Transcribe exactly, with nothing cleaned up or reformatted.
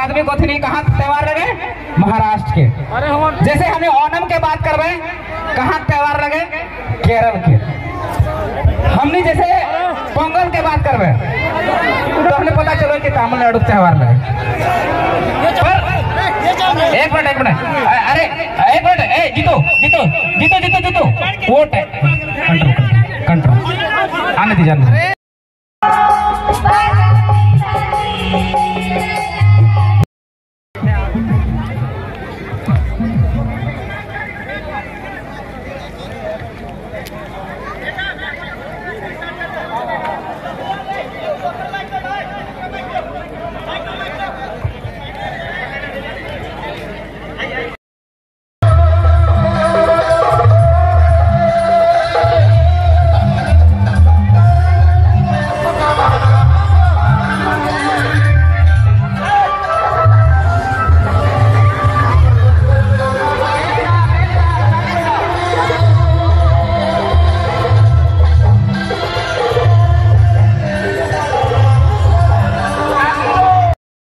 आदमी को थी कहाँ त्योहार लगे? महाराष्ट्र के। जैसे हमने ओणम के बात करवे, कहाँ त्योहार लगे? केरल के। हमने जैसे पोंगल के बात करवे तो हमने पता चलो कि तमिलनाडु त्योहार लगे। एक मिनट एक मिनट अरे एक मिनट ए जीतो जीतो जीतो जीतो जीतो वोट है कंट्रोल कंट्रोल आने दीजिए।